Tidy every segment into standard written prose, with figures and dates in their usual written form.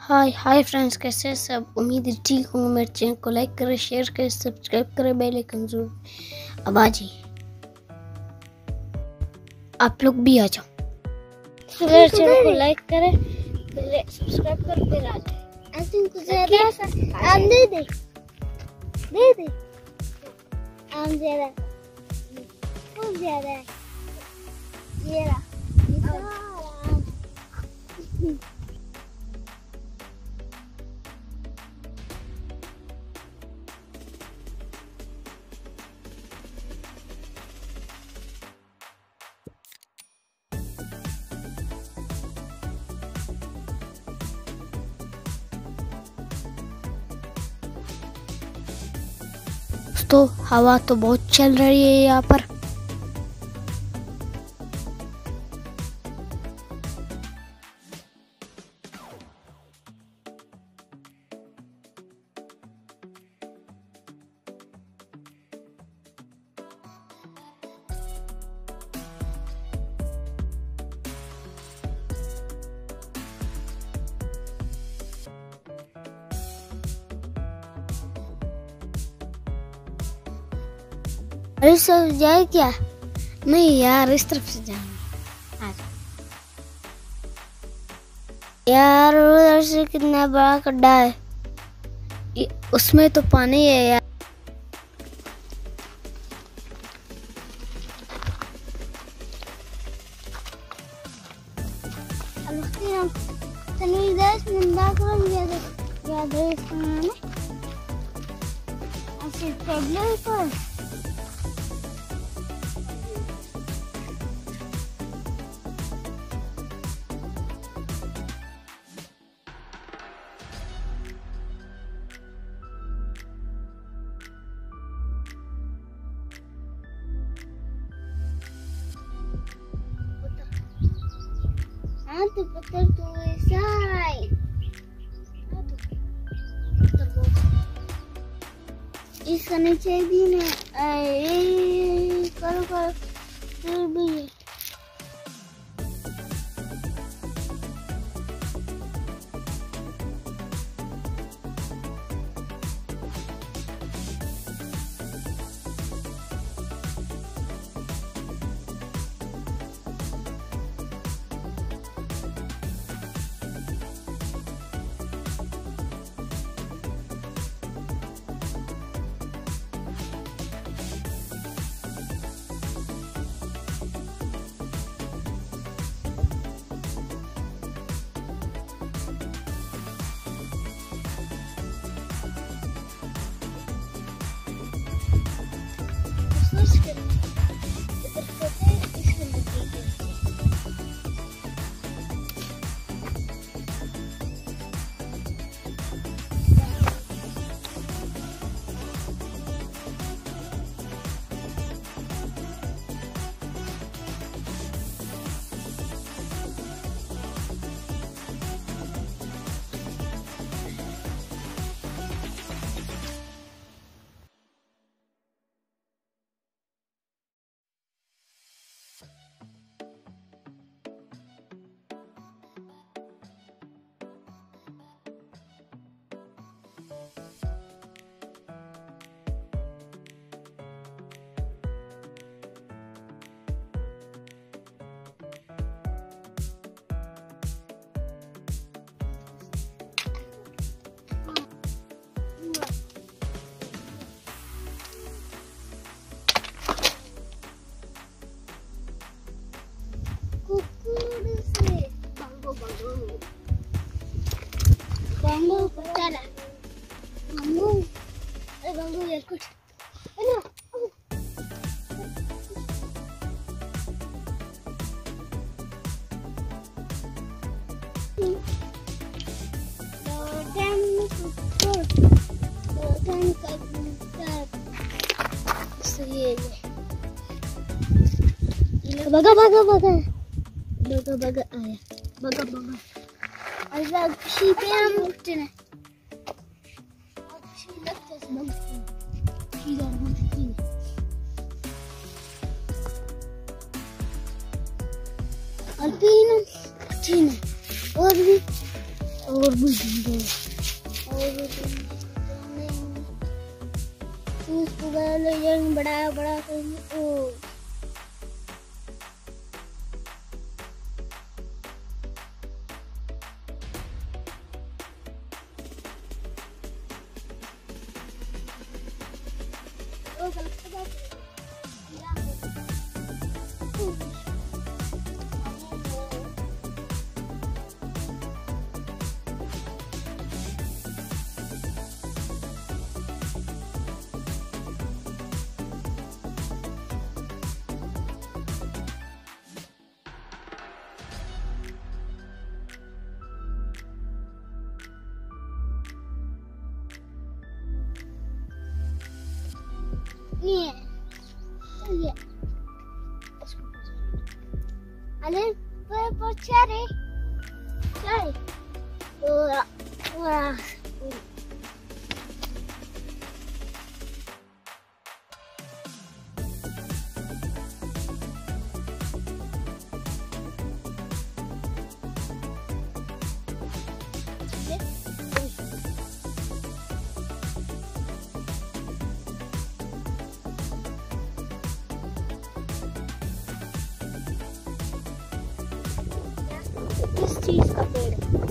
हाय hi friends, कैसे हैं सब। उम्मीद है ठीक होंगे। मेरे चैनल को लाइक करें, शेयर करें, सब्सक्राइब करें, बेल आइकन जरूर। अब आ जाइए, आप लोग भी आ जाओ। मेरे चैनल को लाइक करें, सब्सक्राइब करें, फिर आ जाए। आम दे दे आम ज्यादा खूब ज्यादा है ये रहा तो हवा तो बहुत चल रही है यहाँ पर। अरे सब जाए क्या? नहीं यार, इस तरफ से जाएंगे। यार उधर से कितना बड़ा गड्ढा है, उसमें तो पानी है यार। तो पत्थर तो ऐसा है, इसका नीचे भी नहीं करो फिर भी है। Bangku pecah. Bangku ya ikut. Ayo. Dogan kabutar. Sih. Baga ayah. Baga. Azab şipen muhtine. Şilet tasmam. Şiler muhtine. Alpina muhtine. और भी और तरबूज ढूंढो और इसको ले जाएंगे बड़ा बड़ा करेंगे। ओ nih, lihat. Alin, cari. Wah. किस चीज का पेड़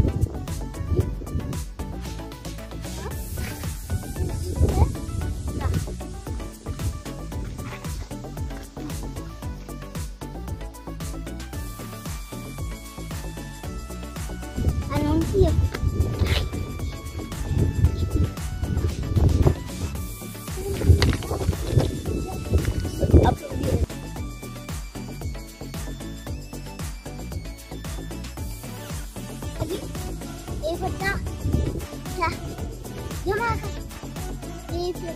बच्चा क्या जमा ये फिर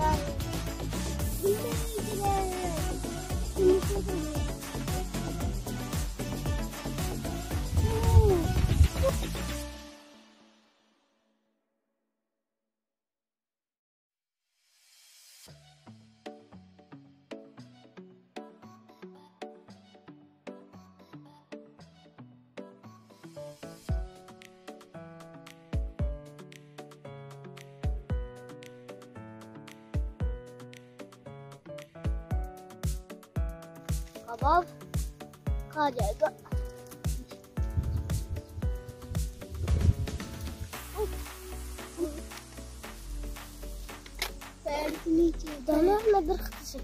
कबाब खा जाएगा। पैर के नीचे डालो ना दरख्त से।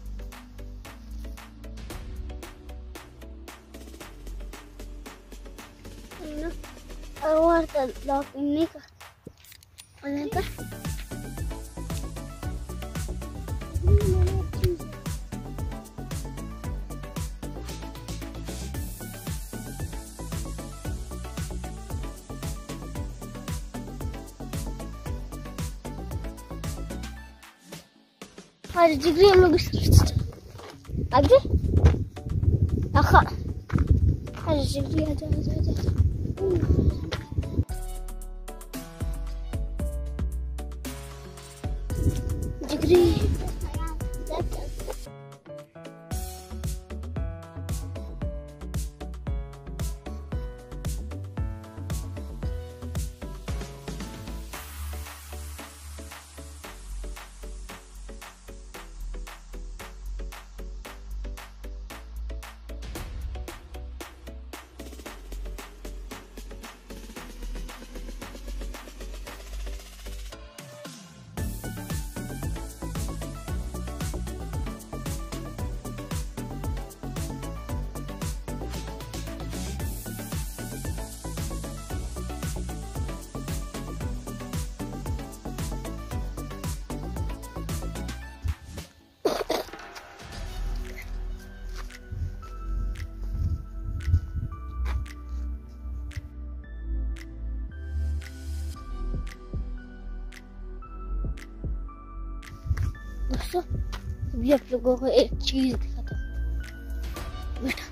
और तो लॉक नहीं कर هذا جيجري هم لو أجي أخا هذا جيجري هذا جيجري दोस्तों अभी आप लोगों को एक चीज दिखाता हूँ। बेटा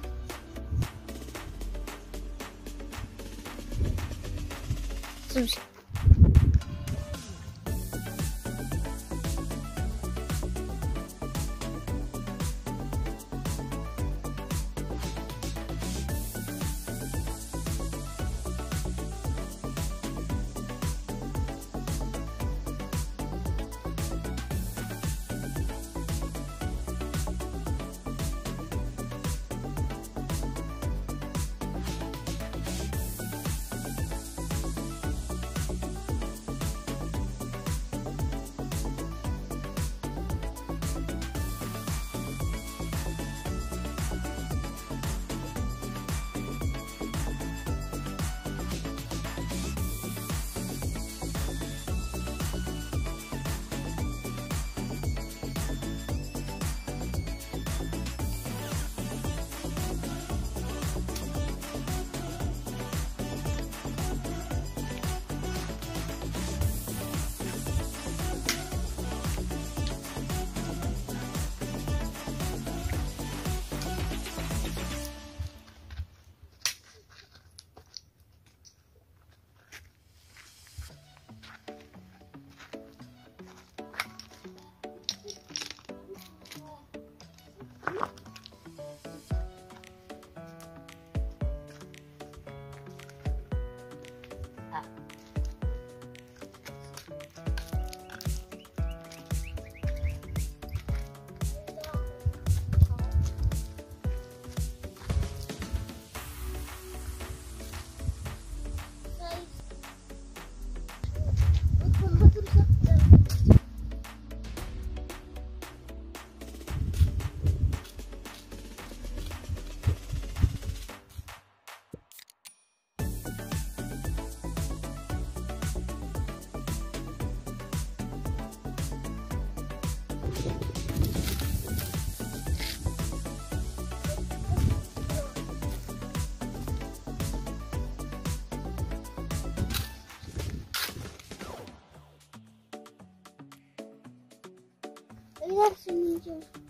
समझ इधर से नीचे